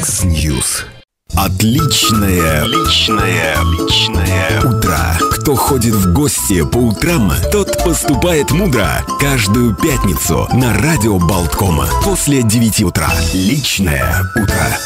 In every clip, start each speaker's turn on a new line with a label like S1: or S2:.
S1: X-News. Отличное утро. Кто ходит в гости по утрам, тот поступает мудро. Каждую пятницу на радио Болткома после 9 утра. Личное утро.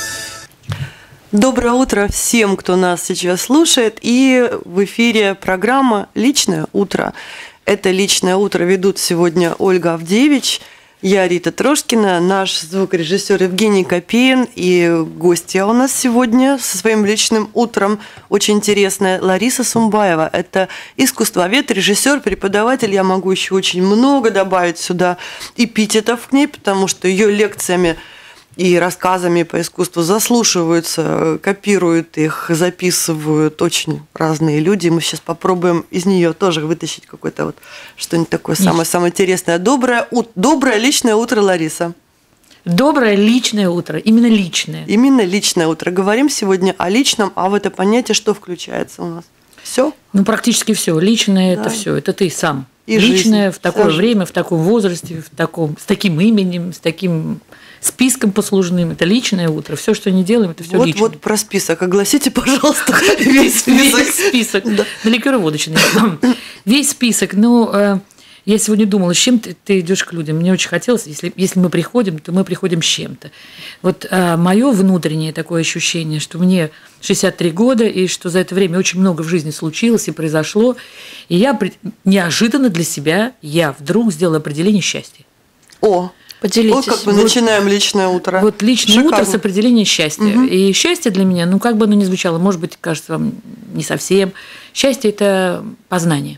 S2: Доброе утро всем, кто нас сейчас слушает. И в эфире программа «Личное утро». Это «Личное утро» ведут сегодня Ольга Авдеевич, я Рита Трошкина, наш звукорежиссер Евгений Копеин, и гостья у нас сегодня со своим личным утром очень интересная Лариса Сумбаева. Это искусствовед, режиссер, преподаватель. Я могу еще очень много добавить сюда эпитетов к ней, потому что ее лекциями и рассказами по искусству заслушиваются, копируют их, записывают очень разные люди. Мы сейчас попробуем из нее тоже вытащить какое-то вот что-нибудь такое самое интересное. Доброе личное утро, Лариса.
S3: Доброе личное утро. Именно личное.
S2: Именно личное утро. Говорим сегодня о личном, а в это понятие что включается у нас? Все?
S3: Ну, практически все. Личное – это все. Это ты сам.
S2: И
S3: личное
S2: жизнь.
S3: В такое время, в таком возрасте, с таким именем, с таким списком послужным. Это личное утро. Все, что не делаем, это все личное.
S2: Вот про список. Огласите, пожалуйста, весь список.
S3: Весь список. Далеко водочный. Весь список. Ну, я сегодня думала, с чем ты идешь к людям. Мне очень хотелось, если мы приходим, то мы приходим с чем-то. Вот мое внутреннее такое ощущение, что мне 63 года, и что за это время очень много в жизни случилось и произошло. И я неожиданно для себя, вдруг сделала определение счастья.
S2: Поделитесь. Вот как мы начинаем личное утро.
S3: Вот личное утро с определения счастья. Угу. И счастье для меня, как бы оно ни звучало, может быть, кажется вам не совсем. Счастье – это познание.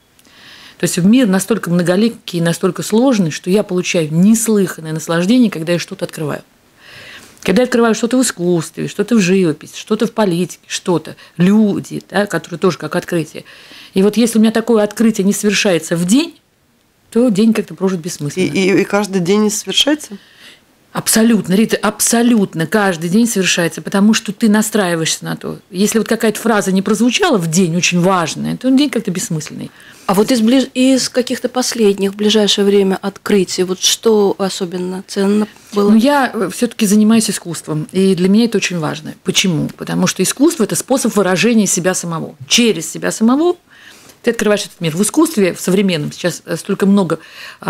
S3: То есть мир настолько многоликий и настолько сложный, что я получаю неслыханное наслаждение, когда я что-то открываю. Когда я открываю что-то в искусстве, что-то в живописи, что-то в политике, что-то, люди, да, которые тоже как открытие. И вот если у меня такое открытие не совершается в день, то день как-то прожит бессмысленно.
S2: И каждый день не совершается?
S3: Абсолютно, Рита, абсолютно каждый день совершается, потому что ты настраиваешься на то. Если вот какая-то фраза не прозвучала в день, очень важная, то день как-то бессмысленный.
S4: А вот из каких-то последних в ближайшее время открытий, вот что особенно ценно было?
S3: Я все-таки занимаюсь искусством, и для меня это очень важно. Почему? Потому что искусство – это способ выражения себя самого. Через себя самого ты открываешь этот мир. В искусстве, в современном, сейчас столько много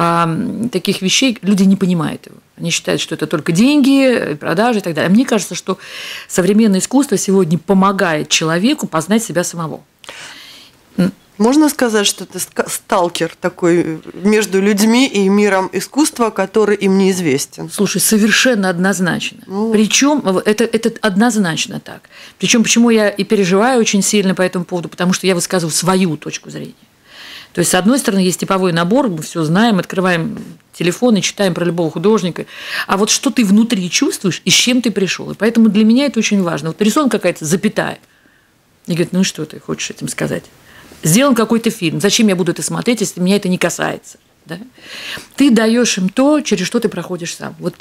S3: таких вещей, люди не понимают его. Они считают, что это только деньги, продажи и так далее. А мне кажется, что современное искусство сегодня помогает человеку познать себя самого.
S2: Можно сказать, что ты сталкер такой между людьми и миром искусства, который им неизвестен?
S3: Слушай, совершенно однозначно. Причем это однозначно так. Причем почему я и переживаю очень сильно по этому поводу, потому что я высказываю свою точку зрения. То есть, с одной стороны, есть типовой набор, мы все знаем, открываем телефон и читаем про любого художника. А вот что ты внутри чувствуешь и с чем ты пришел. И поэтому для меня это очень важно. Вот рисунок какая-то запятая. И говорит, ну и что ты хочешь этим сказать? Сделан какой-то фильм. Зачем я буду это смотреть, если меня это не касается? Да? Ты даешь им то, через что ты проходишь сам. Вот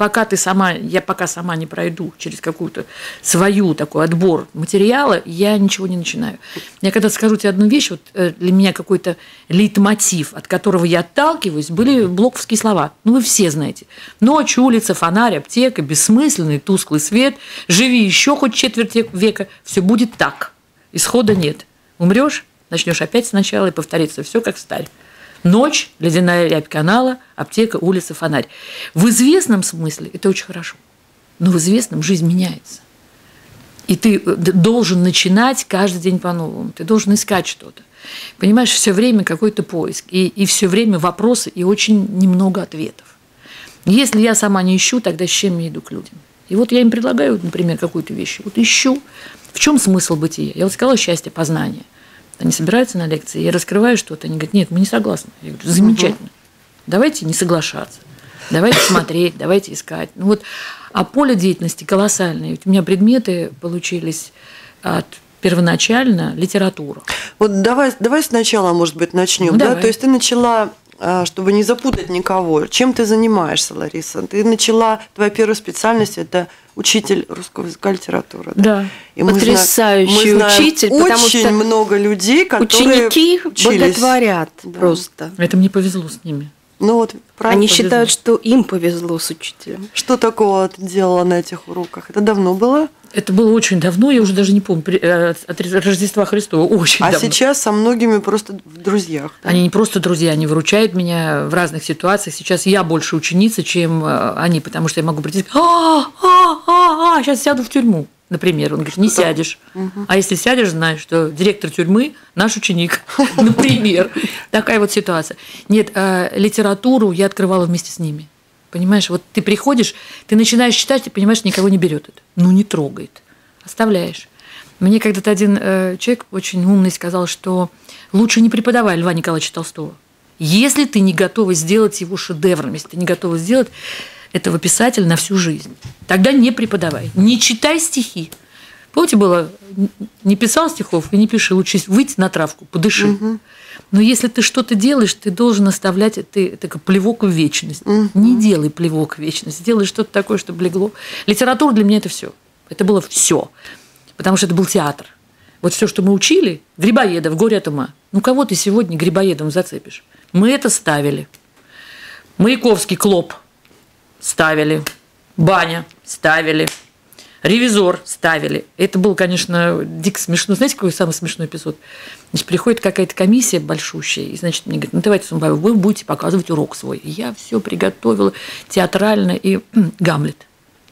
S3: я пока сама не пройду через какую-то свою такой отбор материала, я ничего не начинаю. Я когда скажу тебе одну вещь, вот для меня какой-то лейтмотив, от которого я отталкиваюсь, были блоковские слова. Вы все знаете. Ночь, улица, фонарь, аптека, бессмысленный, тусклый свет. Живи еще хоть четверть века, все будет так. Исхода нет. Умрешь, начнешь опять сначала и повторится все как старь. Ночь, ледяная рябь канала, аптека, улица, фонарь. В известном смысле это очень хорошо. Но в известном жизнь меняется. И ты должен начинать каждый день по-новому. Ты должен искать что-то. Понимаешь, все время какой-то поиск. И все время вопросы и очень немного ответов. Если я сама не ищу, тогда с чем я иду к людям? И вот я им предлагаю, например, какую-то вещь. Вот ищу. В чем смысл бытия? Я вот сказала счастье, познание. Они собираются на лекции, я раскрываю что-то, они говорят, нет, мы не согласны. Я говорю, замечательно, давайте не соглашаться, давайте смотреть, давайте искать. А поле деятельности колоссальное. Ведь у меня предметы получились первоначально литература.
S2: Вот давай сначала, может быть, начнем. Да? То есть ты начала, чтобы не запутать никого, чем ты занимаешься, Лариса? Ты начала, твоя первая специальность – это учитель русского языка и литературы.
S3: Да.
S2: И
S4: потрясающий учитель, потому
S2: очень
S4: что
S2: много людей, которые
S4: ученики
S2: учились.
S4: боготворят просто.
S3: Это мне повезло с ними.
S2: Ну вот,
S4: Они
S3: повезло.
S4: считают, что им повезло с учителем.
S2: Что такого ты делала на этих уроках? Это давно было?
S3: Это было очень давно, я уже даже не помню, от Рождества Христова, очень
S2: А
S3: давно.
S2: сейчас со многими просто в друзьях. Да?
S3: Они не просто друзья, они выручают меня в разных ситуациях. Сейчас я больше ученица, чем они, потому что я могу прийти и сказать, сейчас сяду в тюрьму, например. Он говорит, не сядешь. А если сядешь, знаешь, что директор тюрьмы наш ученик, например. Такая вот ситуация. Нет, литературу я открывала вместе с ними. Понимаешь, вот ты приходишь, ты начинаешь читать, и понимаешь, никого не берет это. Ну, не трогает. Оставляешь. Мне когда-то один человек очень умный сказал, что лучше не преподавай Льва Николаевича Толстого. Если ты не готова сделать его шедевром, если ты не готова сделать этого писателя на всю жизнь, тогда не преподавай. Не читай стихи. Помните, было, не писал стихов и не пиши, лучше выйти на травку, подыши. Но если ты что-то делаешь, ты должен оставлять это плевок в вечность. Не делай плевок в вечность, делай что-то такое, чтобы легло. Литература для меня это все. Это было все. Потому что это был театр. Вот все, что мы учили, Грибоедов, «Горе от ума». Ну, кого ты сегодня Грибоедом зацепишь? Мы это ставили. Маяковский, «Клоп» ставили. Баня ставили. Ревизор ставили. Это было, конечно, дико смешно. Знаете, какой самый смешной эпизод? Значит, приходит какая-то комиссия большущая, и, значит, мне говорят, ну, давайте, Сумбаева, вы будете показывать урок свой. И я все приготовила театрально, и Гамлет.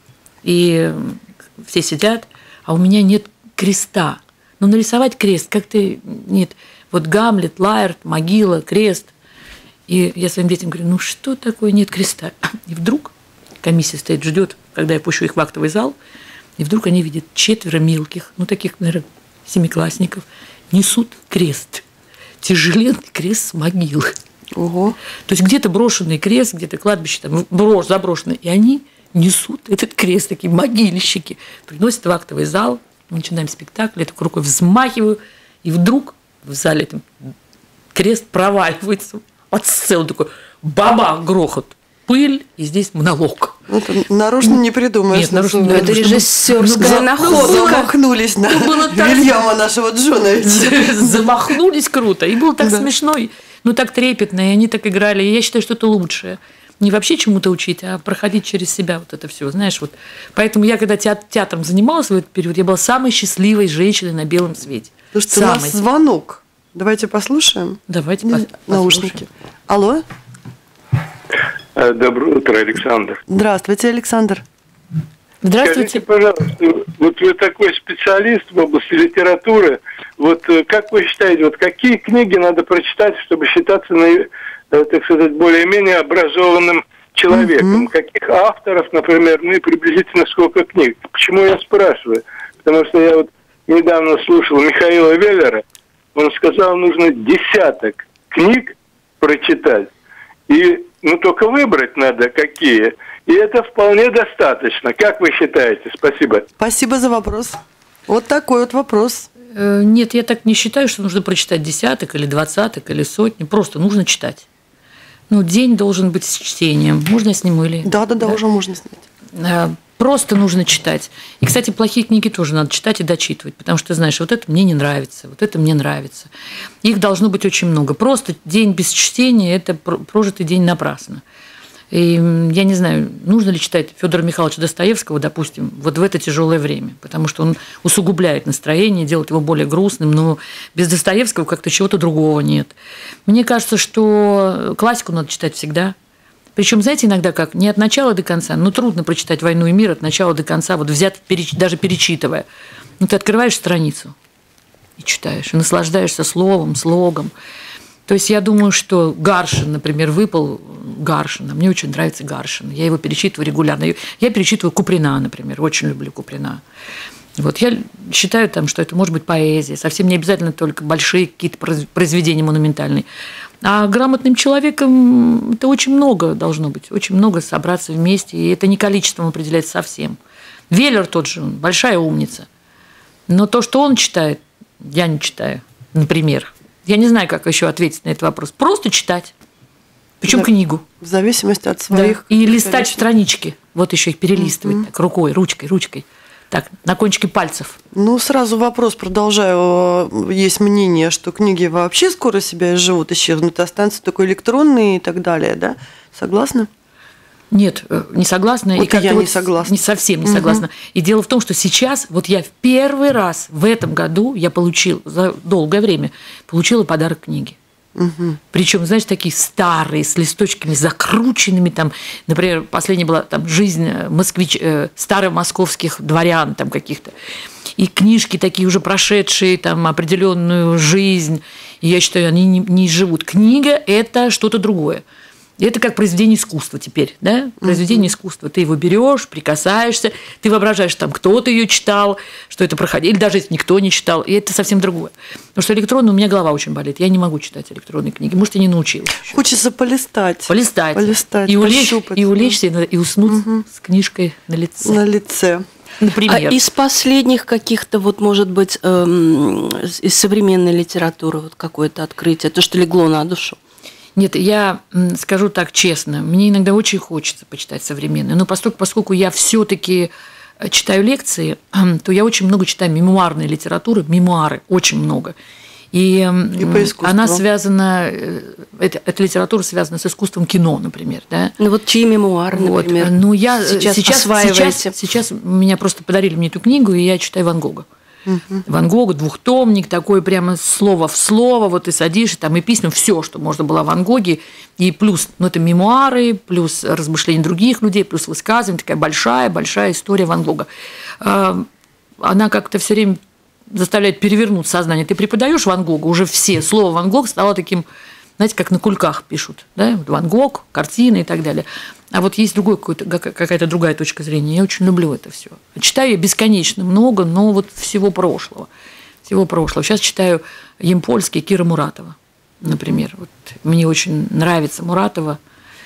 S3: И все сидят, а у меня нет креста. Ну, нарисовать крест как-то нет. Вот Гамлет, Лаэрт, могила, крест. И я своим детям говорю, ну, что такое нет креста? И вдруг комиссия стоит, ждет, когда я пущу их в актовый зал, и вдруг они видят 4 мелких, ну, таких, наверное, 7-классников, несут крест. Тяжеленный крест с могилы.
S2: Ого.
S3: То есть где-то брошенный крест, где-то кладбище там заброшенное. И они несут этот крест, такие могильщики, приносят в актовый зал, мы начинаем спектакль, я так рукой взмахиваю, и вдруг в зале там крест проваливается от сцены, такой бабах, грохот, пыль, и здесь монолог.
S2: Это нарочно не придумаешь.
S3: Нет, нарочно не
S4: Это
S3: придумаешь.
S4: режиссерская находка.
S2: Замахнулись на
S3: было так
S2: Вильяма нашего Джона.
S3: Замахнулись круто. И было так смешно, ну так трепетно, и они так играли. И я считаю, что это лучшее. Не вообще чему-то учить, а проходить через себя вот это все, знаешь, вот. Поэтому я, когда театром занималась в этот период, я была самой счастливой женщиной на белом свете.
S2: Слушайте, у нас звонок. Давайте послушаем.
S3: Давайте
S2: Наушники. Алло?
S5: Доброе утро, Александр.
S2: Здравствуйте, Александр.
S3: Здравствуйте.
S5: Скажите, пожалуйста, вот вы такой специалист в области литературы, вот как вы считаете, вот какие книги надо прочитать, чтобы считаться, так сказать, более-менее образованным человеком? Каких авторов, например, ну и приблизительно сколько книг? Почему я спрашиваю? Потому что я вот недавно слушал Михаила Веллера, он сказал, нужно 10 книг прочитать, и только выбрать надо какие. И это вполне достаточно. Как вы считаете? Спасибо.
S2: Спасибо за вопрос. Вот такой вот вопрос.
S3: Нет, я так не считаю, что нужно прочитать 10 или 20 или сотни. Просто нужно читать. Ну, день должен быть с чтением. Можно я сниму или...
S2: Да, уже можно снять.
S3: Просто нужно читать. И, кстати, плохие книги тоже надо читать и дочитывать, потому что, знаешь, вот это мне не нравится, вот это мне нравится. Их должно быть очень много. Просто день без чтения – это прожитый день напрасно. И я не знаю, нужно ли читать Федора Михайловича Достоевского, допустим, вот в это тяжелое время, потому что он усугубляет настроение, делает его более грустным, но без Достоевского как-то чего-то другого нет. Мне кажется, что классику надо читать всегда. Причем, знаете, иногда как, не от начала до конца, трудно прочитать «Войну и мир» от начала до конца, вот взять, даже перечитывая. Ты открываешь страницу и читаешь, и наслаждаешься словом, слогом. То есть я думаю, что Гаршин, например, выпал Гаршина. Мне очень нравится Гаршин. Я его перечитываю регулярно. Я перечитываю Куприна, например. Очень люблю Куприна. Вот я считаю, что это может быть поэзия. Совсем не обязательно только большие какие-то произведения монументальные. А грамотным человеком это очень много должно быть. Очень много собраться вместе. И это не количеством определяется совсем. Веллер тот же, он большая умница. Но то, что он читает, я не читаю, например. Я не знаю, как еще ответить на этот вопрос. Просто читать. Причем книгу.
S2: В зависимости от своих...
S3: Да. И листать странички. Вот еще их перелистывать так, рукой, ручкой. Так, на кончике пальцев.
S2: Ну, сразу вопрос продолжаю. Есть мнение, что книги вообще скоро себя изживут, исчезнут, останутся только электронные и так далее, да? Согласны?
S3: Нет, не согласна.
S2: Вот и я не согласна.
S3: Не совсем не согласна. И дело в том, что сейчас, вот я в первый раз в этом году, я получила, за долгое время, получила подарок книги. Причем, знаешь, такие старые, с листочками закрученными, там, например, последняя была там «Жизнь старых московских дворян» там каких-то. И книжки такие уже прошедшие там определенную жизнь. И я считаю, они не живут. Книга – это что-то другое. Это как произведение искусства теперь, да? Произведение искусства. Ты его берешь, прикасаешься, ты воображаешь, там кто-то ее читал, что это проходило, или даже если никто не читал, и это совсем другое. Потому что электронно у меня голова очень болит, я не могу читать электронные книги, может, я не научилась еще.
S2: Хочется полистать.
S3: Полистать. И улечься, и уснуть с книжкой на лице.
S2: На лице.
S3: Например.
S4: А из последних каких-то, вот, может быть, из современной литературы вот какое-то открытие, то, что легло на душу?
S3: Нет, я скажу так честно, мне иногда очень хочется почитать современное, но поскольку я все-таки читаю лекции, то я очень много читаю мемуарной литературы, мемуары, очень много. И она связана, эта литература связана с искусством кино, например. Да?
S4: Ну вот чьи мемуары, например,
S3: ну, я
S4: осваиваете?
S3: Сейчас меня просто подарили мне эту книгу, и я читаю Ван Гога. Ван Гога, двухтомник, такой прямо слово в слово, вот ты садишься, там и письма, все, что можно было о Ван Гоге, и плюс, ну, это мемуары, плюс размышления других людей, плюс высказывания, такая большая история Ван Гога. Она как-то все время заставляет перевернуть сознание. Ты преподаешь Ван Гога, уже все, слово Ван Гог стало таким, знаете, как на кульках пишут, да? Ван Гог, картины и так далее. А вот есть какая-то другая точка зрения. Я очень люблю это все. Читаю я бесконечно много, но вот всего прошлого. Сейчас читаю Ямпольский, Кира Муратова, например. Вот мне очень нравится Муратова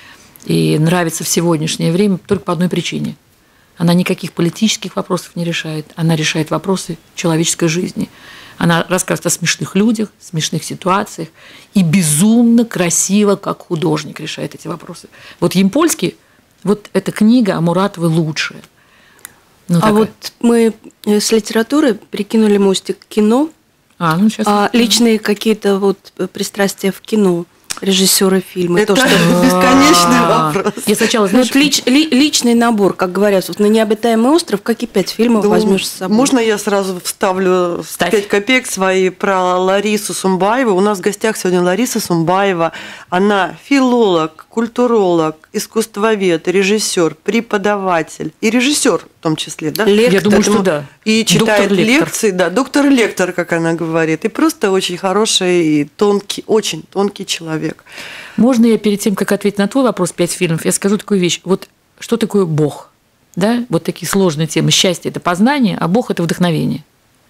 S3: и нравится в сегодняшнее время только по одной причине. Она никаких политических вопросов не решает. Она решает вопросы человеческой жизни. Она рассказывает о смешных людях, смешных ситуациях и безумно красиво, как художник, решает эти вопросы. Вот Ямпольский, вот эта книга о Муратовой лучшая. Ну,
S4: вот мы с литературы прикинули мостик к кино, личные какие-то вот пристрастия в кино. Режиссеры фильма.
S2: Это бесконечный вопрос.
S3: Я сначала, знаешь,
S4: личный набор, как говорят, вот на необитаемый остров, как и 5 фильмов возьмешь с собой.
S2: Можно я сразу вставлю 5 копеек свои про Ларису Сумбаеву? У нас в гостях сегодня Лариса Сумбаева. Она филолог, культуролог, искусствовед, режиссер, преподаватель и режиссер в том числе, да?
S3: Я думаю, что да.
S2: И читает лекции, да, доктор-лектор, как она говорит, и просто очень хороший и тонкий, очень тонкий человек.
S3: Можно я перед тем, как ответить на твой вопрос, 5 фильмов, я скажу такую вещь. Вот что такое Бог? Да? Вот такие сложные темы. Счастье – это познание, а Бог – это вдохновение.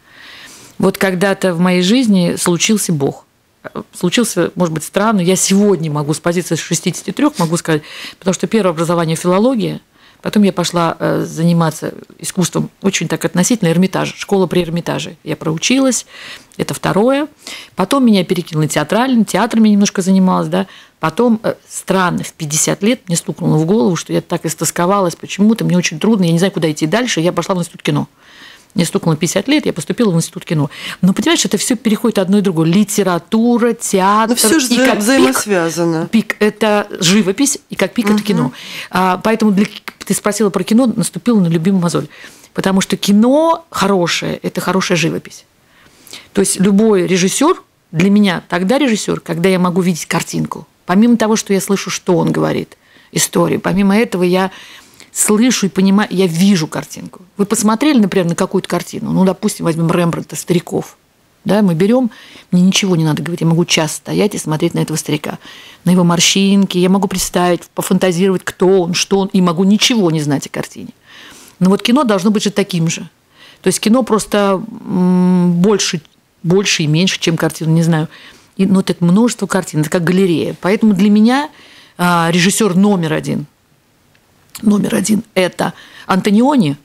S3: Вот когда-то в моей жизни случился Бог. Случился, может быть, странно. Я сегодня могу с позиции 63 могу сказать, потому что первое образование – филология. Потом я пошла заниматься искусством очень так относительно Эрмитажа, школа при Эрмитаже. Я проучилась, это второе. Потом меня перекинули театрально, театром я немножко занималась, да. Потом, странно, в 50 лет мне стукнуло в голову, что я так истосковалась почему-то, мне очень трудно, я не знаю, куда идти дальше, я пошла в институт кино. Мне стукнуло 50 лет, я поступила в институт кино. Но, понимаешь, это все переходит одно и другое. Литература, театр.
S2: Но все же
S3: и как
S2: взаимосвязано.
S3: Пик – это живопись, и как пик – это кино. Поэтому ты спросила про кино, наступила на любимую мозоль. Потому что кино хорошее – это хорошая живопись. То есть любой режиссер, для меня тогда режиссер, когда я могу видеть картинку. Помимо того, что я слышу, что он говорит, историю, помимо этого я слышу и понимаю, я вижу картинку. Вы посмотрели, например, на какую-то картину, ну, допустим, возьмем Рембрандта «Стариков». Да, мы берем, мне ничего не надо говорить, я могу час стоять и смотреть на этого старика, на его морщинки, я могу представить, пофантазировать, кто он, что он, и могу ничего не знать о картине. Но вот кино должно быть же таким же. То есть кино просто больше и меньше, чем картина, не знаю. И, ну, вот это множество картин, это как галерея. Поэтому для меня режиссер номер один – это Антониони,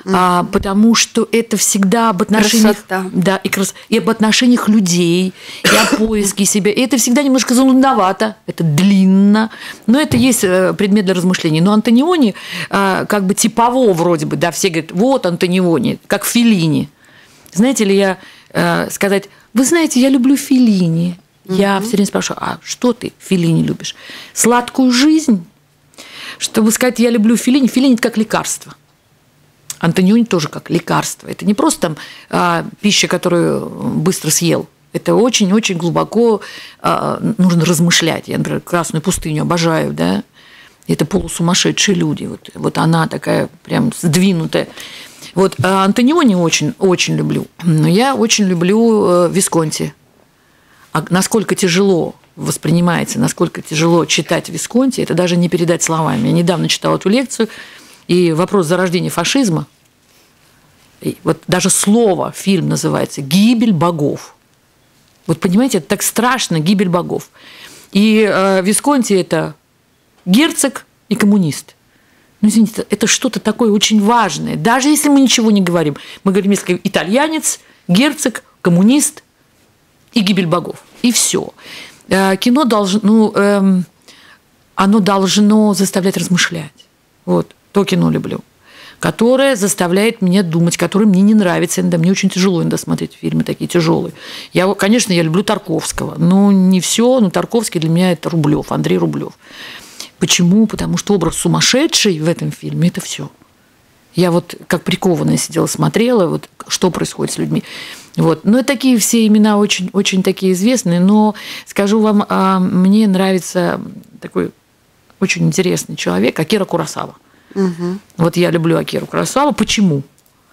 S3: потому что это всегда об отношениях, да, и об отношениях людей, и о поиске себя. И это всегда немножко занудновато, это длинно, но это есть предмет для размышлений. Но Антониони как бы типово вроде бы, да, все говорят, вот Антониони, как Феллини. Знаете ли, я сказать, вы знаете, я люблю Феллини. Я все время спрашиваю, а что ты, Феллини, любишь? Сладкую жизнь? Чтобы сказать, я люблю Феллини, Феллини – это как лекарство. Антониони тоже как лекарство. Это не просто пища, которую быстро съел. Это очень-очень глубоко нужно размышлять. Я, например, «Красную пустыню» обожаю, да? Это полусумасшедшие люди. Вот она такая прям сдвинутая. Вот Антониони очень люблю. Но я очень люблю Висконти. А насколько тяжело воспринимается, насколько тяжело читать Висконти, это даже не передать словами. Я недавно читала эту лекцию, и вопрос зарождения фашизма, и вот даже слово, фильм называется «Гибель богов». Вот понимаете, это так страшно, гибель богов. И Висконти – это герцог и коммунист. Ну, извините, это что-то такое очень важное. Даже если мы ничего не говорим. Мы говорим, если итальянец, герцог, коммунист и гибель богов. И все. Кино должно, оно должно заставлять размышлять. Вот, то кино люблю, которое заставляет меня думать, которое мне не нравится иногда. Мне очень тяжело иногда смотреть фильмы такие тяжелые. Конечно, я люблю Тарковского, но не все. Но Тарковский для меня это Рублев, Андрей Рублев. Почему? Потому что образ сумасшедший в этом фильме – это все. Я вот как прикованная сидела, смотрела, вот, что происходит с людьми. Вот. Но такие все имена очень, очень такие известные. Но скажу вам, мне нравится такой очень интересный человек Акира Куросава. Угу. Вот я люблю Акиру Куросаву. Почему?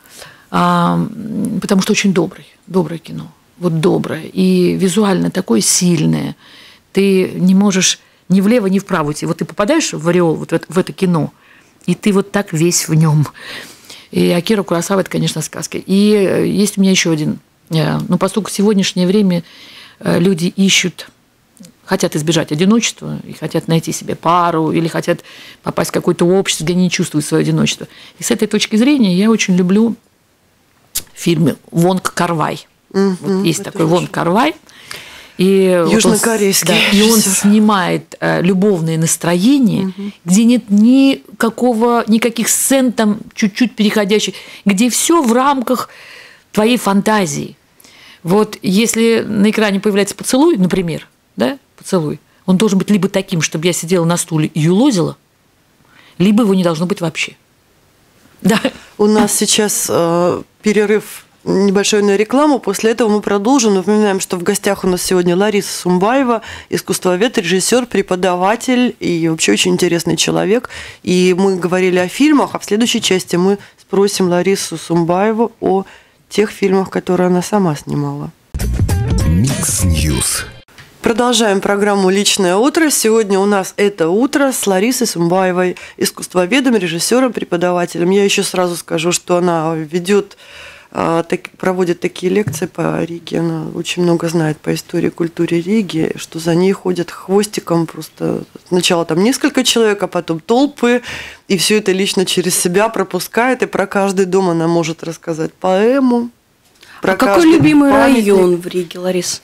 S3: Потому что очень доброе кино. Вот доброе. И визуально такое сильное. Ты не можешь ни влево, ни вправо идти. Вот ты попадаешь в ореол, вот в это кино, и ты вот так весь в нем. И Акира Куросава – это, конечно, сказка. И есть у меня еще один. Ну, поскольку в сегодняшнее время люди хотят избежать одиночества, и хотят найти себе пару, или хотят попасть в какое-то общество, где они не чувствуют свое одиночество. И с этой точки зрения я очень люблю фильмы Вонг Кар-вай. Вот есть такой Вонг Кар-вай.
S2: Южнокорейский.
S3: И он снимает любовные настроения, где нет никаких сцен, там чуть-чуть переходящих, где все в рамках твоей фантазии. Вот если на экране появляется поцелуй, например, да, поцелуй, он должен быть либо таким, чтобы я сидела на стуле и юлозила, либо его не должно быть вообще. Да.
S2: У нас сейчас перерыв небольшой на рекламу. После этого мы продолжим. Напоминаем, что в гостях у нас сегодня Лариса Сумбаева, искусствовед, режиссер, преподаватель и вообще очень интересный человек. И мы говорили о фильмах, а в следующей части мы спросим Ларису Сумбаеву о тех фильмах, которые она сама снимала.
S1: Микс Ньюс.
S2: Продолжаем программу «Личное утро». Сегодня у нас это утро с Ларисой Сумбаевой, искусствоведом, режиссером, преподавателем. Я еще сразу скажу, что она проводит такие лекции по Риге. Она очень много знает по истории и культуре Риги, что за ней ходят хвостиком просто сначала там несколько человек, а потом толпы, и все это лично через себя пропускает, и про каждый дом она может рассказать поэму.
S4: А какой любимый район в Риге, Ларис?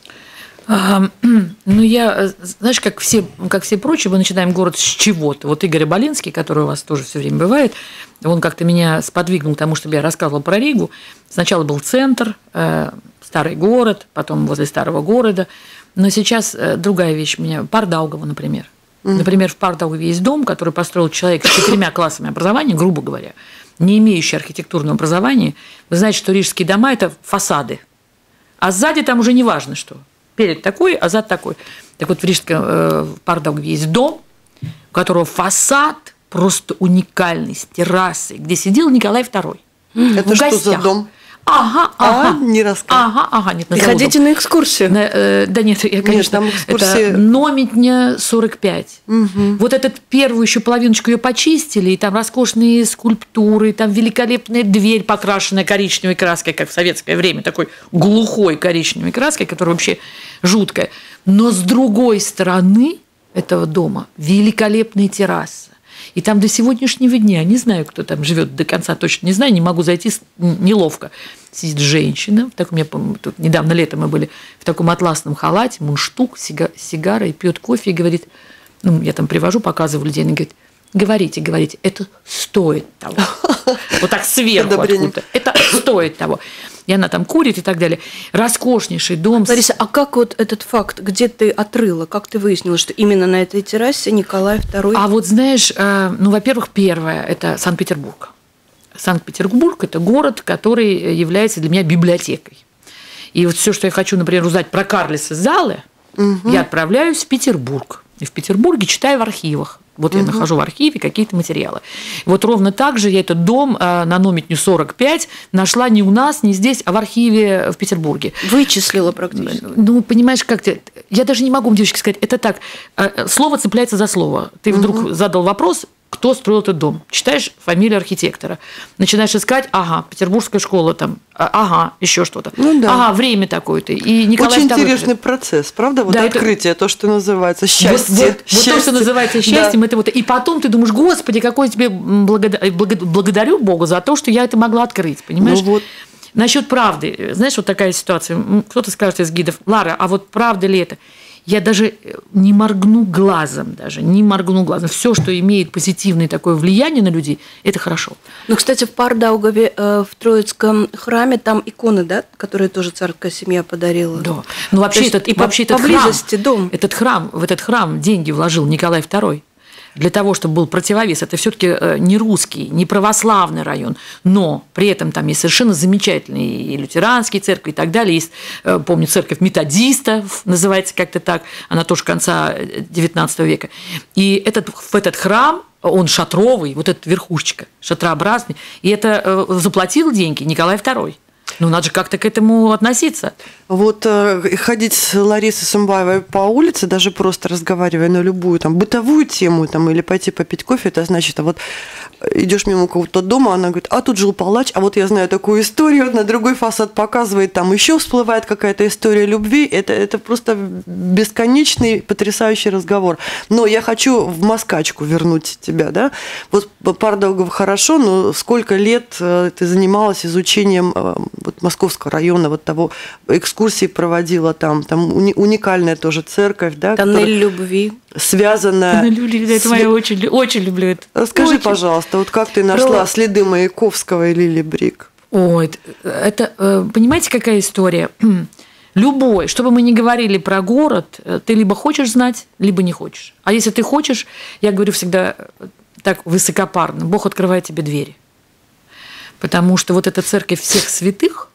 S3: Ну, я, знаешь, как все прочие, мы начинаем город с чего-то. Вот Игорь Аболинский, который у вас тоже все время бывает, он как-то меня сподвигнул к тому, чтобы я рассказывала про Ригу. Сначала был центр, старый город, потом возле старого города. Но сейчас другая вещь меня. Пардаугава, например. Например, в Пардаугаве есть дом, который построил человек с 4 классами образования, грубо говоря, не имеющий архитектурного образования. Вы знаете, что рижские дома – это фасады. А сзади там уже не важно что. Перед такой, а зад такой. Так вот, в Пардаугаве есть дом, у которого фасад просто уникальный, с террасой, где сидел Николай II.
S2: Это что за дом?
S3: Ага.
S2: Не рассказывай.
S3: Нет,
S4: приходите на экскурсию.
S3: Да нет, я, конечно,
S2: там экскурсии.
S3: Это Номитня 45. Вот этот первую еще половиночку ее почистили, и там роскошные скульптуры, там великолепная дверь, покрашенная коричневой краской, как в советское время, такой глухой коричневой краской, которая вообще жуткая. Но с другой стороны этого дома великолепная терраса. И там до сегодняшнего дня, не знаю, кто там живет до конца, точно не знаю, не могу зайти, неловко. Сидит женщина, в таком, я помню, тут недавно летом мы были в таком атласном халате, мундштук, сигара, и пьет кофе, и говорит, ну, я там привожу, показываю людей, она говорит, говорите, это стоит того. Вот так сверху откуда-то. Это стоит того. И она там курит и так далее. Роскошнейший дом.
S4: Лариса, а как вот этот факт, где ты отрыла, как ты выяснила, что именно на этой террасе Николай II?
S3: А вот знаешь, ну, во-первых, первое, это Санкт-Петербург. Санкт-Петербург – это город, который является для меня библиотекой. И вот все, что я хочу, например, узнать про Карлеса Залы, я отправляюсь в Петербург. И в Петербурге читаю в архивах. Вот я нахожу в архиве какие-то материалы. Вот ровно так же я этот дом на Номитню 45 нашла не у нас, не здесь, а в архиве в Петербурге.
S4: Вычислила практически.
S3: Ну, понимаешь, как-то... Я даже не могу, девочки, сказать, это так. Слово цепляется за слово. Ты вдруг задал вопрос, кто строил этот дом. Читаешь фамилию архитектора. Начинаешь искать, ага, Петербургская школа там, ага, еще что-то. Ну, да. Ага, время такое-то. И Николай
S2: Очень интересный процесс, правда? Вот да, открытие, это... то, что называется счастье.
S3: Вот то, что называется счастьем, да. Это вот. И потом ты думаешь, Господи, какой тебе благодарю Богу за то, что я это могла открыть, понимаешь? Ну, вот. Насчет правды. Знаешь, вот такая ситуация. Кто-то скажет из гидов, Лара, а вот правда ли это? Я даже не моргну глазом, Все, что имеет позитивное такое влияние на людей, это хорошо.
S4: Ну, кстати, в Пардаугаве, в Троицком храме, там иконы, да, которые тоже царская семья подарила.
S3: Да. Ну, вообще этот храм, в этот храм деньги вложил Николай II. Для того, чтобы был противовес, это все-таки не русский, не православный район, но при этом там есть совершенно замечательные и лютеранские церкви и так далее. Есть, помню, церковь методистов, называется как-то так, она тоже конца XIX века. И в этот храм, он шатровый, вот эта верхушечка, шатрообразный, и это заплатил деньги Николай II. Ну, надо же как-то к этому относиться.
S2: Вот ходить с Ларисой Сумбаевой по улице, даже просто разговаривая на любую там бытовую тему там, или пойти попить кофе, это значит, а вот идешь мимо какого-то дома, она говорит, а тут жил палач, а вот я знаю такую историю, на другой фасад показывает, там еще всплывает какая-то история любви, это просто бесконечный, потрясающий разговор. Но я хочу в Москачку вернуть тебя, да? Вот Пардаугав хорошо, но сколько лет ты занималась изучением вот Московского района, вот того экскурсии проводила там уникальная тоже церковь, да?
S4: Тоннель любви.
S2: Связанная...
S3: Тоннель любви, это я очень люблю это.
S2: Скажи, пожалуйста, вот как ты нашла следы Маяковского и Лили Брик?
S3: Ой, это, понимаете, какая история? Любой, что бы мы ни говорили про город, ты либо хочешь знать, либо не хочешь. А если ты хочешь, я говорю всегда так высокопарно, Бог открывает тебе двери. Потому что вот эта церковь всех святых,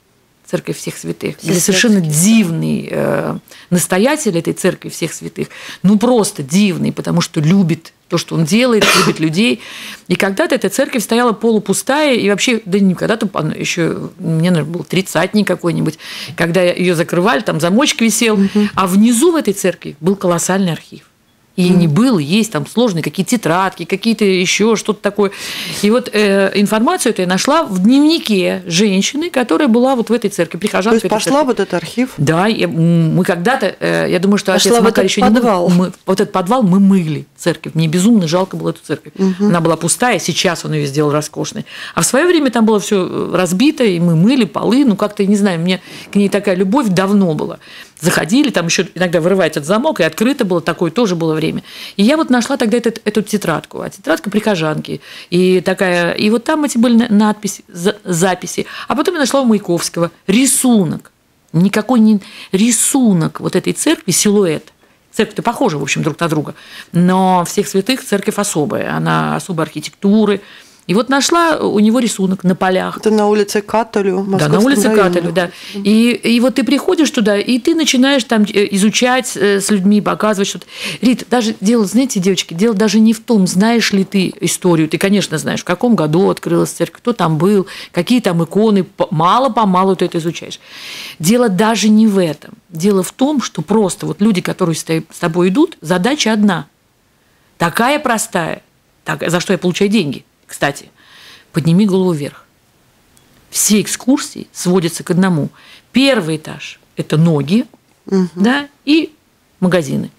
S3: где совершенно дивный настоятель этой церкви всех святых, ну просто дивный, потому что любит то, что он делает, любит людей. И когда-то эта церковь стояла полупустая, и вообще, да не когда-то, еще, мне, наверное, был тридцатник какой-нибудь, когда ее закрывали, там замочек висел, а внизу в этой церкви был колоссальный архив. И не было, есть там сложные какие-то тетрадки, какие-то еще что-то такое. И вот информацию эту я нашла в дневнике женщины, которая была вот в этой церкви, прихожанка.
S2: То есть пошла в этот архив?
S3: Да, мы когда-то, я думаю, что отец Макар еще не был. Вот этот подвал мы мыли церковь. Мне безумно жалко было эту церковь. Она была пустая, сейчас он ее сделал роскошной. А в свое время там было все разбито, и мы мыли полы. Ну, как-то, не знаю, мне к ней такая любовь давно была. Заходили, там еще иногда вырывается этот замок, и открыто было, такое тоже было время. И я вот нашла тогда эту тетрадку, а тетрадка прихожанки. И вот там эти были надписи, записи. А потом я нашла у Маяковского рисунок. Никакой не рисунок вот этой церкви, силуэт. Церковь-то похожа, в общем, друг на друга. Но всех святых церковь особая. Она особой архитектуры. И вот нашла у него рисунок на полях.
S2: Это на улице Католю,
S3: да, на улице Католю, да. И вот ты приходишь туда, и ты начинаешь там изучать с людьми, показывать что-то. Рит, даже дело, знаете, девочки, дело даже не в том, знаешь ли ты историю. Ты, конечно, знаешь, в каком году открылась церковь, кто там был, какие там иконы. Мало-помалу ты это изучаешь. Дело даже не в этом. Дело в том, что просто вот люди, которые с тобой идут, задача одна. Такая простая, за что я получаю деньги. Кстати, подними голову вверх. Все экскурсии сводятся к одному. Первый этаж – это ноги, да, и магазины.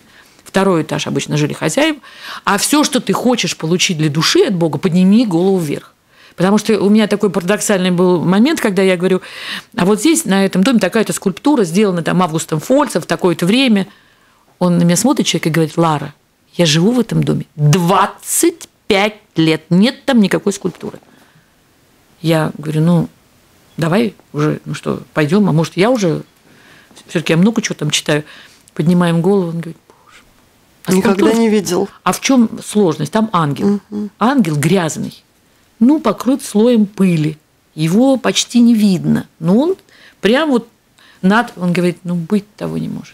S3: второй этаж обычно жили хозяева, а все, что ты хочешь получить для души от Бога, подними голову вверх. Потому что у меня такой парадоксальный был момент, когда я говорю, а вот здесь, на этом доме, такая-то скульптура, сделана там Августом Фольцем в такое-то время. Он на меня смотрит, человек, и говорит: Лара, я живу в этом доме 25 лет, нет там никакой скульптуры. Я говорю, ну, давай уже, ну что, пойдем, а может, я уже, все-таки я много чего там читаю. Поднимаем голову, он говорит: боже. А
S2: никогда не видел.
S3: А в чем сложность? Там ангел. Ангел грязный. Ну, покрыт слоем пыли. Его почти не видно. Но он прям вот он говорит, ну, быть того не может.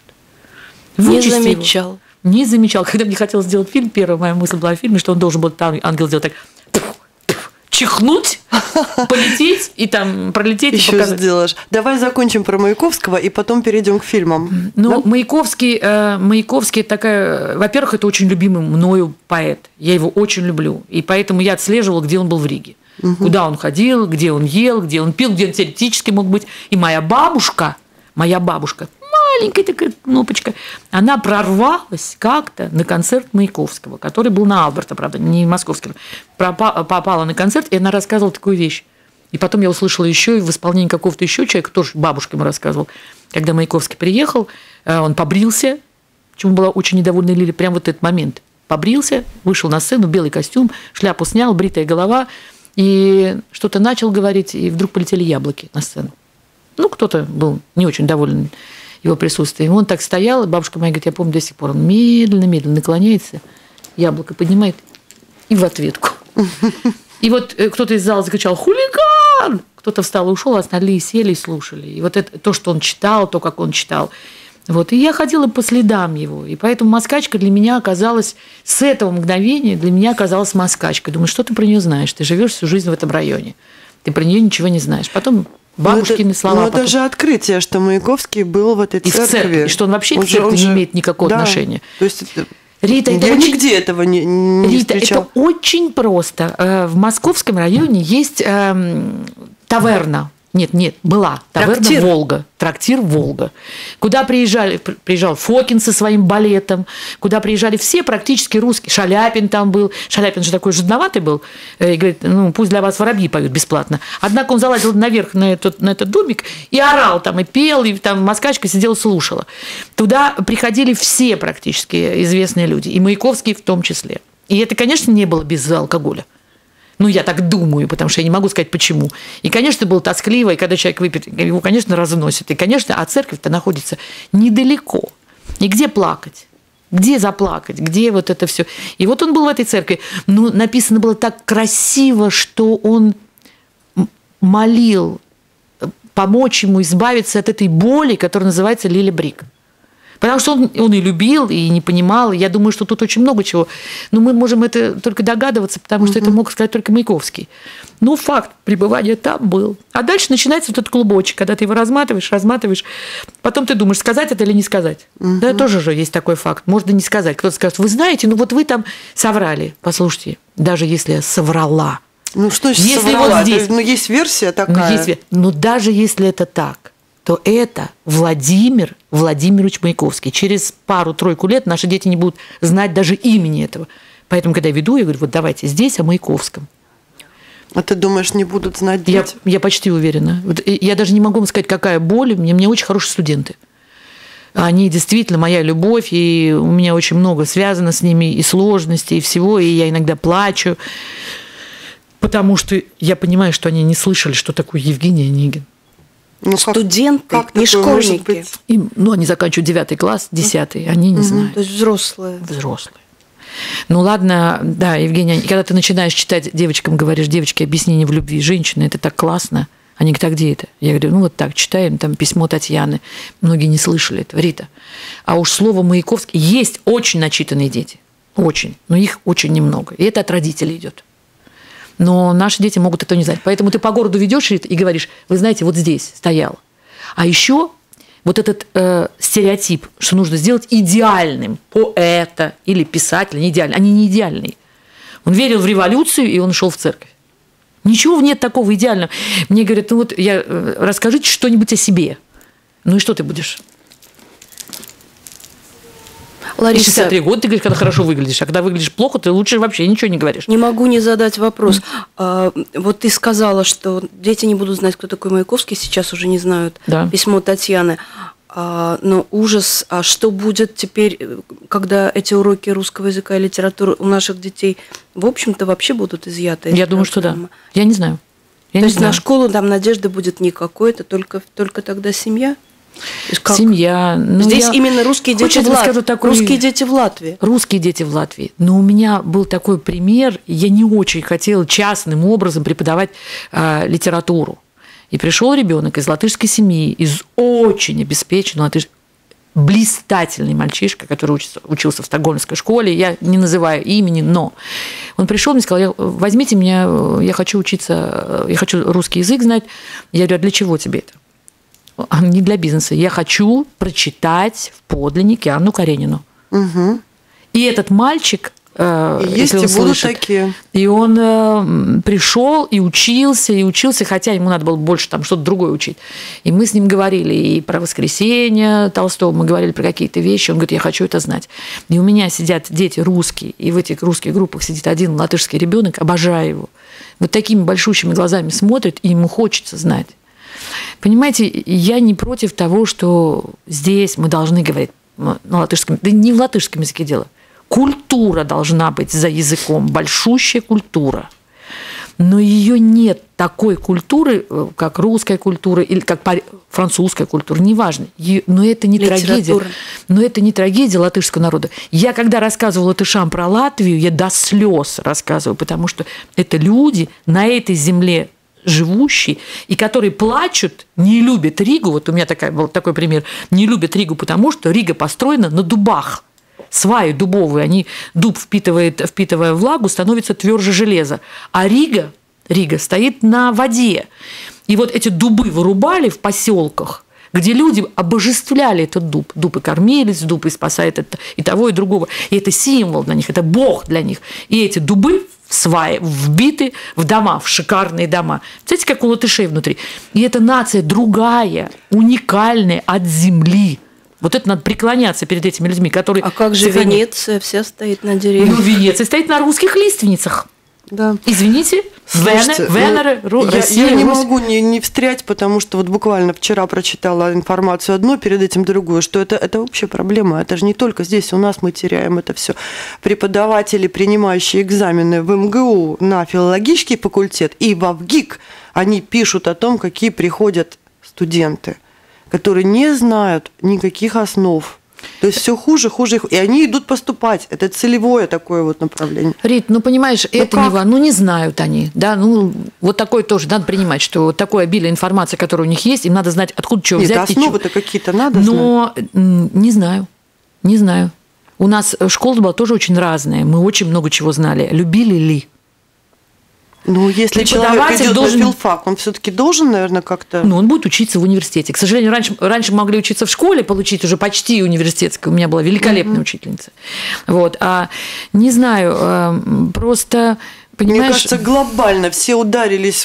S4: Не замечал.
S3: Не замечал. Когда мне хотелось сделать фильм, первая моя мысль была в фильме, что он должен был там ангел сделать так, чихнуть, полететь и там пролететь.
S2: Еще
S3: и показать.
S2: Сделаешь. Давай закончим про Маяковского и потом перейдем к фильмам.
S3: Ну, да? Маяковский такая... Во-первых, это очень любимый мною поэт. Я его очень люблю. И поэтому я отслеживала, где он был в Риге. Куда он ходил, где он ел, где он пил, где он теоретически мог быть. И моя бабушка, маленькая такая кнопочка, она прорвалась как-то на концерт Маяковского, который был на Алберта, правда, не московский. Попала на концерт, и она рассказывала такую вещь. И потом я услышала еще и в исполнении какого-то еще человека, тоже бабушка ему рассказывал, когда Маяковский приехал, он побрился, чему была очень недовольна Лиля, прям вот этот момент. Побрился, вышел на сцену, белый костюм, шляпу снял, бритая голова, и что-то начал говорить, и вдруг полетели яблоки на сцену. Ну, кто-то был не очень доволен его присутствием. Он так стоял, и бабушка моя говорит, я помню до сих пор, он медленно-медленно наклоняется, яблоко поднимает и в ответку. И вот кто-то из зала закричал «Хулиган!», кто-то встал и ушел, а остальные сели и слушали. И вот это то, что он читал, то, как он читал. Вот. И я ходила по следам его. И поэтому москачка для меня оказалась, с этого мгновения для меня оказалась москачкой. Думаю, что ты про нее знаешь? Ты живешь всю жизнь в этом районе. Ты про нее ничего не знаешь. Потом бабушкины слова.
S2: Ну, это же открытие, что Маяковский был в этой церкви.
S3: И что он вообще к церкви не имеет никакого отношения.
S2: То есть
S3: Рита,
S2: я нигде этого не встречала.
S3: Это очень просто. В московском районе есть таверна. Нет, была таверна «Волга», трактир «Волга», куда приезжал Фокин со своим балетом, куда приезжали все практически русские. Шаляпин там был. Шаляпин же такой жадноватый был. И говорит, ну, пусть для вас воробьи поют бесплатно. Однако он залазил наверх на этот домик и орал там, и пел, и там москачка сидела, слушала. Туда приходили все практически известные люди, и Маяковский в том числе. И это, конечно, не было без алкоголя. Ну, я так думаю, потому что я не могу сказать, почему. И, конечно, было тоскливо, и когда человек выпьет, его, конечно, разносит. И, конечно, а церковь-то находится недалеко. И где плакать? Где заплакать? Где вот это все? И вот он был в этой церкви. Ну, написано было так красиво, что он молил помочь ему избавиться от этой боли, которая называется Лиля Брик. Потому что он и любил, и не понимал. И я думаю, что тут очень много чего. Но мы можем это только догадываться, потому что это мог сказать только Маяковский. Ну, факт пребывания там был. А дальше начинается вот этот клубочек, когда ты его разматываешь. Потом ты думаешь, сказать это или не сказать. Да, тоже же есть такой факт. Можно не сказать. Кто-то скажет, вы знаете, ну вот вы там соврали. Послушайте, даже если я соврала.
S2: Ну, что значит соврала? Вот здесь, есть версия такая.
S3: Но даже если это так, то это Владимир Владимирович Маяковский. Через пару-тройку лет наши дети не будут знать даже имени этого. Поэтому, когда я веду, я говорю, вот давайте здесь о Маяковском.
S2: А ты думаешь, не будут знать дети?
S3: Я почти уверена. Я даже не могу вам сказать, какая боль. У меня очень хорошие студенты. Они действительно моя любовь, и у меня очень много связано с ними, и сложностей, и всего, и я иногда плачу, потому что я понимаю, что они не слышали, что такое Евгений Онегин.
S4: Ну, студенты, не школьники.
S3: Они заканчивают 9 класс, 10, они не знают.
S4: То есть взрослые.
S3: Ну ладно, да, Евгения, когда ты начинаешь читать девочкам, говоришь, девочки, объяснение в любви женщины, это так классно. Они говорят, а где это? Я говорю, ну вот так, читаем, там письмо Татьяны. Многие не слышали этого, Рита. А уж слово Маяковский, есть очень начитанные дети, очень, но их очень немного. И это от родителей идет. Но наши дети могут это не знать. Поэтому ты по городу ведешь и говоришь, вы знаете, вот здесь стоял. А еще вот этот стереотип, что нужно сделать идеальным поэта или писателя, не идеальный. Они не идеальные. Он верил в революцию, и он шел в церковь. Ничего нет такого идеального. Мне говорят, ну вот расскажите что-нибудь о себе. Ну и что ты будешь?
S4: Лариса,
S3: 63 года ты говоришь, когда хорошо выглядишь, а когда выглядишь плохо, ты лучше вообще ничего не говоришь.
S4: Не могу не задать вопрос. Вот ты сказала, что дети не будут знать, кто такой Маяковский, сейчас уже не знают.
S3: Да.
S4: Письмо Татьяны. Но ужас, а что будет теперь, когда эти уроки русского языка и литературы у наших детей, в общем-то, вообще будут изъяты?
S3: Я думаю, что да. Я не знаю.
S4: То есть на школу там надежды будет никакой, это только тогда семья?
S3: Семья.
S4: Здесь именно русские дети в Латвии. Русские дети в Латвии.
S3: Русские дети в Латвии. Но у меня был такой пример, я не очень хотела частным образом преподавать литературу. И пришел ребенок из латышской семьи, из очень обеспеченной блистательный мальчишка, который учился в стокгольмской школе, я не называю имени, но он пришел и мне сказал: возьмите меня, я хочу учиться, я хочу русский язык знать. Я говорю: а для чего тебе это? Не для бизнеса. Я хочу прочитать в подлиннике Анну Каренину.
S2: Угу.
S3: И этот мальчик,
S2: есть и будут такие.
S3: И он пришел и учился, хотя ему надо было больше там что-то другое учить. И мы с ним говорили и про «Воскресенье» Толстого, мы говорили про какие-то вещи. Он говорит: я хочу это знать. И у меня сидят дети русские, и в этих русских группах сидит один латышский ребенок, обожаю его. Вот такими большущими глазами смотрит, и ему хочется знать. Понимаете, я не против того, что здесь мы должны говорить на латышском, да не в латышском языке дело. Культура должна быть за языком, большущая культура. Но ее нет такой культуры, как русская культура или как французская культура, неважно. Но это не трагедия. Но это не трагедия латышского народа. Я, когда рассказывала латышам про Латвию, я до слез рассказываю, потому что это люди на этой земле живущие, и которые плачут, не любят Ригу. Вот у меня был такой пример. Не любят Ригу, потому что Рига построена на дубах. Сваи дубовые, дуб, впитывая влагу, становится тверже железа. А Рига стоит на воде. И вот эти дубы вырубали в поселках, где люди обожествляли этот дуб. Дуб и кормились, дуб и спасает и того, и другого. И это символ для них, это бог для них. И эти дубы сваи вбиты в дома, в шикарные дома. Знаете, как у латышей внутри. И эта нация другая, уникальная от земли. Вот это надо преклоняться перед этими людьми, которые...
S4: А как же Венеция вся стоит на деревьях?
S3: Ну, Венеция стоит на русских лиственницах.
S2: Да.
S3: Извините, Венеры, Россия.
S2: Я не могу не встрять, потому что вот буквально вчера прочитала информацию одну, перед этим другую, что это общая проблема. Это же не только здесь у нас мы теряем это все. Преподаватели, принимающие экзамены в МГУ на филологический факультет и в ВГИК, они пишут о том, какие приходят студенты, которые не знают никаких основ. То есть все хуже, и они идут поступать. Это целевое такое вот направление.
S3: Рит, понимаешь, это не знают они, да, вот такое тоже надо принимать, что вот такое обилие информации, которая у них есть, им надо знать, откуда что взять.
S2: Нет, основы-то какие-то надо знать.
S3: Но не знаю. У нас школа была тоже очень разная, мы очень много чего знали. Любили ли?
S2: Если человек идет на филфак, он все-таки должен, наверное, как-то...
S3: он будет учиться в университете. К сожалению, раньше могли учиться в школе, получить уже почти университетскую. У меня была великолепная учительница. Вот. Не знаю, просто... Понимаешь...
S2: Мне кажется, глобально все ударились,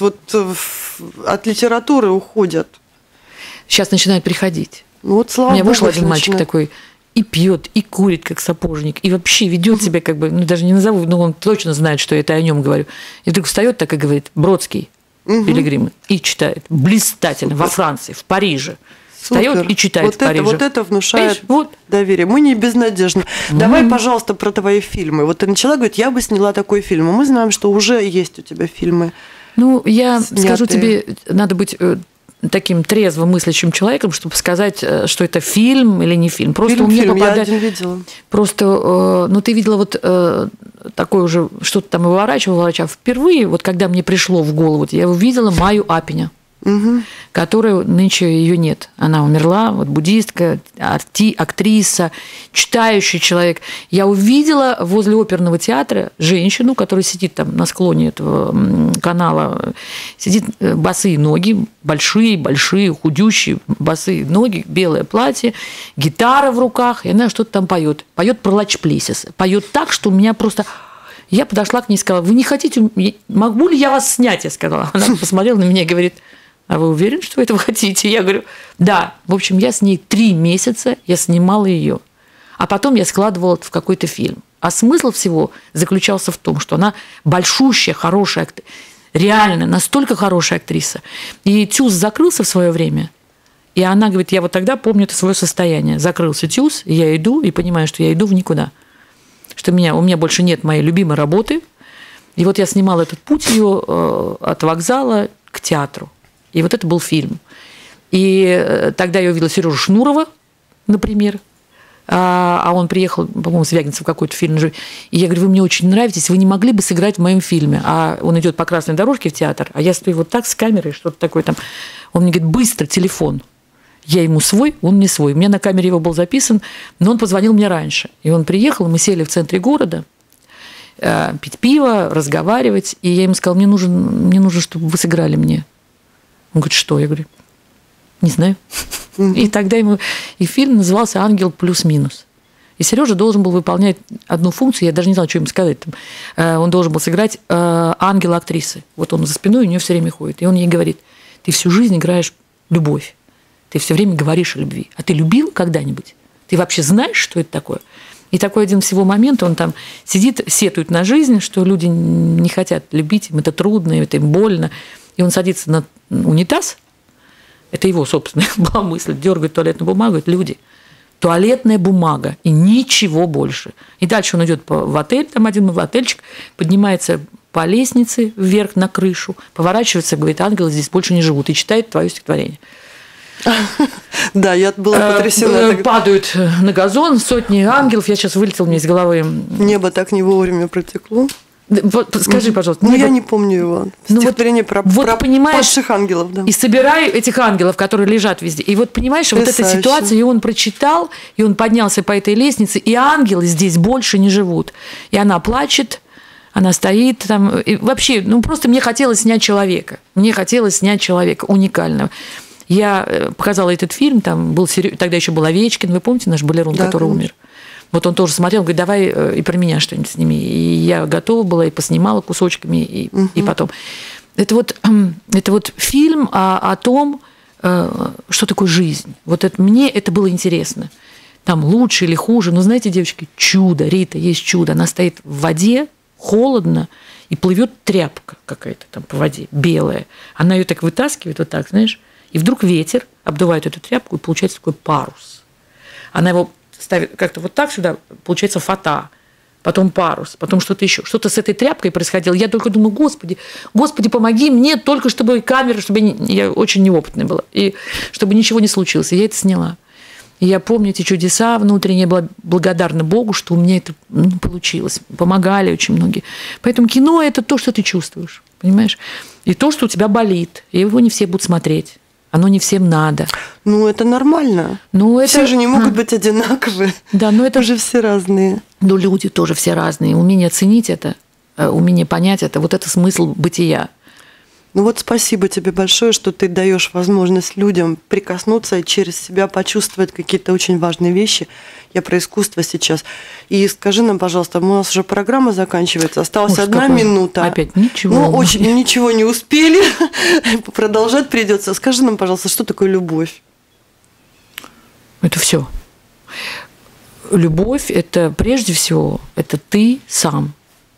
S2: от литературы уходят.
S3: Сейчас начинают приходить.
S2: Слава Богу.
S3: У меня вышел один мальчик такой... И пьет, и курит, как сапожник, и вообще ведет себя даже не назову, но он точно знает, что это о нем говорю. И вдруг встает так и говорит: Бродский, Пилигримы, и читает. Блистательно, во Франции, в Париже. Встает и читает в Париже.
S2: Вот это внушает доверие. Мы не безнадежны. Давай, пожалуйста, про твои фильмы. Вот ты начала говорить: я бы сняла такой фильм. А мы знаем, что уже есть у тебя фильмы.
S3: Я скажу тебе, надо быть таким трезво мыслящим человеком, чтобы сказать, что это фильм или не фильм. Просто
S2: фильм, я один видела.
S3: Просто, ты видела такое уже, что-то там выворачивала. Впервые, когда мне пришло в голову, я увидела Майю Апиня. Которая нынче ее нет. Она умерла, буддистка, актриса, читающий человек. Я увидела возле оперного театра женщину, которая сидит там на склоне этого канала, сидит босые ноги, большие, худющие босые ноги, белое платье, гитара в руках, и она что-то там поет. Поет про Лачплесис. Поет так, что у меня просто... Я подошла к ней и сказала: вы не хотите, могу ли я вас снять? Я сказала. Она посмотрела на меня и говорит: а вы уверены, что вы этого хотите? Я говорю: да. В общем, я с ней 3 месяца, я снимала ее. а потом я складывала это в какой-то фильм. А смысл всего заключался в том, что она большущая, хорошая актриса, реально настолько хорошая актриса. И ТЮЗ закрылся в свое время, и она говорит, я вот тогда помню это свое состояние. Закрылся ТЮЗ, и я иду, и понимаю, что я иду в никуда. Что у меня больше нет моей любимой работы. И вот я снимала этот путь ее от вокзала к театру. И вот это был фильм. И тогда я увидела Сережу Шнурова, например, а он приехал, по-моему, Звягинцев в какой-то фильм. И я говорю, вы мне очень нравитесь, вы не могли бы сыграть в моем фильме? А он идет по красной дорожке в театр, а я стою вот так с камерой, что-то такое там. Он мне говорит, быстро, телефон. Я ему свой, он мне свой. У меня на камере его был записан, но он позвонил мне раньше. И он приехал, мы сели в центре города, пить пиво, разговаривать. И я ему сказала, мне нужно, чтобы вы сыграли мне. Он говорит, что? Я говорю, не знаю. И тогда и фильм назывался «Ангел плюс-минус». И Сережа должен был выполнять одну функцию, я даже не знала, что ему сказать. Он должен был сыграть ангела актрисы. Вот он за спиной у нее все время ходит. И он ей говорит, ты всю жизнь играешь любовь. Ты все время говоришь о любви. А ты любил когда-нибудь? Ты вообще знаешь, что это такое? И такой один всего момент, он там сидит, сетует на жизнь, что люди не хотят любить, им это трудно, это им больно. И он садится на унитаз, это его собственная была мысль, дергает туалетную бумагу, это люди. Туалетная бумага и ничего больше. И дальше он идет в отель, там один отельчик, поднимается по лестнице вверх на крышу, поворачивается, говорит, ангелы здесь больше не живут, и читает твое стихотворение.
S2: Да, я была потрясена.
S3: Падают на газон сотни ангелов, я сейчас вылетел мне из головы.
S2: Небо так не вовремя протекло.
S3: Вот, скажи, пожалуйста.
S2: Я не помню его. Стихотворение про падших ангелов. Да.
S3: И собираю этих ангелов, которые лежат везде. И вот, понимаешь, вот эта ситуация, и он прочитал, и он поднялся по этой лестнице, и ангелы здесь больше не живут. И она плачет, она стоит там. И вообще, просто мне хотелось снять человека. Мне хотелось снять человека уникального. Я показала этот фильм, там был тогда еще был Овечкин, вы помните наш балерун, да, который умер? Вот он тоже смотрел, говорит, давай и про меня что-нибудь сними. И я готова была, и поснимала кусочками, и потом. Это вот фильм о том, что такое жизнь. Вот мне это было интересно. Там лучше или хуже. Но знаете, девочки, чудо, Рита, есть чудо. Она стоит в воде, холодно, и плывет тряпка какая-то там по воде, белая. Она ее так вытаскивает, вот так, знаешь, и вдруг ветер обдувает эту тряпку, и получается такой парус. Она его ставит как-то вот так сюда, получается фата, потом парус, потом что-то еще. Что-то с этой тряпкой происходило. Я только думаю, Господи, помоги мне, только чтобы камера, чтобы я очень неопытная была, и чтобы ничего не случилось. И я это сняла. И я помню эти чудеса внутренне, я была благодарна Богу, что у меня это получилось. Помогали очень многие. Поэтому кино – это то, что ты чувствуешь, понимаешь? И то, что у тебя болит. И его не все будут смотреть. Оно не всем надо.
S2: Это нормально. Все же не могут быть одинаковые.
S3: Да, это
S2: же все разные.
S3: Люди тоже все разные. Умение оценить это, умение понять это, вот это смысл бытия.
S2: Спасибо тебе большое, что ты даешь возможность людям прикоснуться и через себя почувствовать какие-то очень важные вещи. Я про искусство сейчас. И скажи нам, пожалуйста, у нас уже программа заканчивается, осталась 1 минута.
S3: Опять ничего.
S2: Очень ничего не успели. Продолжать придется. Скажи нам, пожалуйста, что такое любовь?
S3: Это все. Любовь – это прежде всего, это ты сам.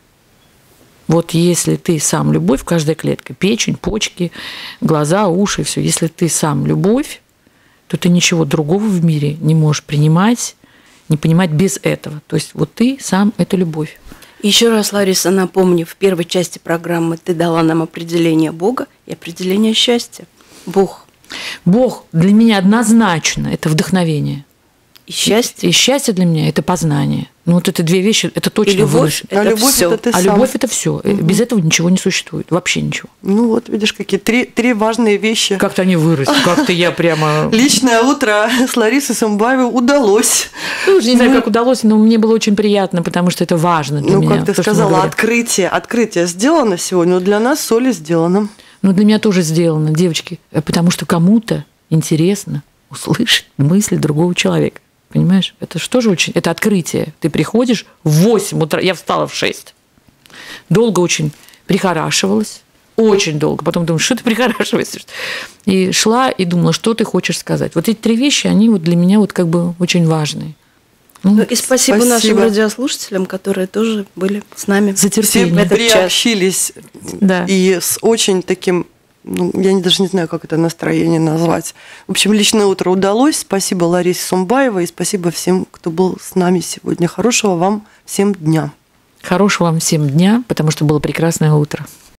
S3: Вот если ты сам любовь, каждая клетка, печень, почки, глаза, уши, все. Если ты сам любовь, то ты ничего другого в мире не можешь принимать, не понимать без этого. То есть вот ты сам – это любовь.
S4: Еще раз, Лариса, напомню, в первой части программы ты дала нам определение Бога и определение счастья. Бог.
S3: Бог для меня однозначно – это вдохновение.
S4: И счастье?
S3: И счастье для меня – это познание. Вот это 2 вещи, это точно.
S4: И любовь – это
S2: любовь
S4: все.
S2: Это ты сам.
S3: Любовь – это все. Без этого ничего не существует. Вообще ничего.
S2: Видишь, какие 3 важные вещи.
S3: Как-то они выросли. Как-то я прямо…
S2: Личное утро с Ларисой Самбаевой удалось.
S3: Не знаю, как удалось, но мне было очень приятно, потому что это важно для меня.
S2: Как ты сказала, открытие сделано сегодня, но для нас с Олей сделано.
S3: Для меня тоже сделано, девочки, потому что кому-то интересно услышать мысли другого человека. Понимаешь? Это что же очень... Это открытие. Ты приходишь в 8 утра, я встала в 6. Долго очень прихорашивалась. Очень долго. Потом думаю, что ты прихорашиваешься? И шла и думала, что ты хочешь сказать. Вот эти 3 вещи, они для меня очень важные.
S4: Ну, и спасибо нашим радиослушателям, которые тоже были с нами.
S2: Все приобщились,
S3: да.
S2: И с очень таким, я даже не знаю, как это настроение назвать. В общем, личное утро удалось. Спасибо Ларисе Сумбаевой и спасибо всем, кто был с нами сегодня. Хорошего вам всем дня.
S3: Хорошего вам всем дня, потому что было прекрасное утро.